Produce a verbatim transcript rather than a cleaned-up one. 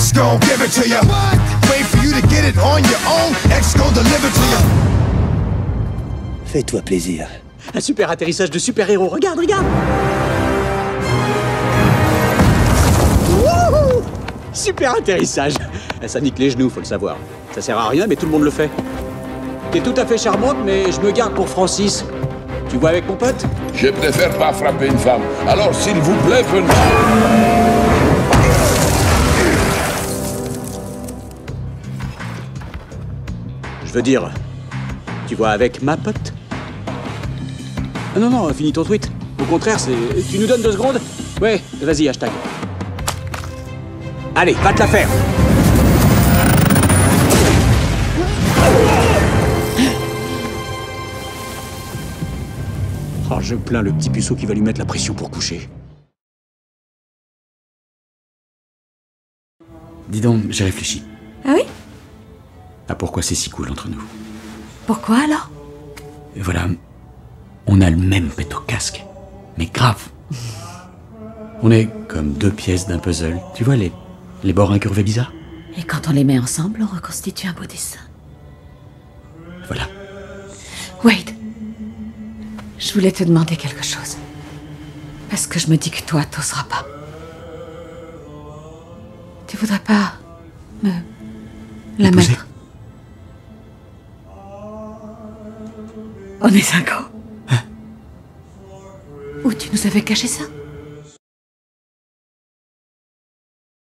X gon' give it to ya. Wait for you to get it on your own. X gon' deliver to ya. Fais-toi plaisir. Un super atterrissage de super-héros, regarde, regarde. Wouhou! Super atterrissage. Ça nique les genoux, faut le savoir. Ça sert à rien, mais tout le monde le fait. T'es tout à fait charmante, mais je me garde pour Francis. Tu vois avec mon pote? Je préfère pas frapper une femme. Alors, s'il vous plaît, venez. Je veux dire, tu vois avec ma pote? Ah non, non, finis ton tweet. Au contraire, c'est... Tu nous donnes deux secondes? Ouais, vas-y, hashtag. Allez, va te la faire. Oh, je plains le petit puceau qui va lui mettre la pression pour coucher. Dis donc, j'ai réfléchi. Ah oui? À pourquoi c'est si cool entre nous. Pourquoi alors? Et voilà, on a le même pet au casque, mais grave. On est comme deux pièces d'un puzzle. Tu vois les, les bords incurvés bizarres? Et quand on les met ensemble, on reconstitue un beau dessin. Voilà. Wade, je voulais te demander quelque chose. Parce que je me dis que toi, t'oseras pas. Tu voudrais pas me la Épouser. mettre? On est synchro. Où tu nous avais caché ça?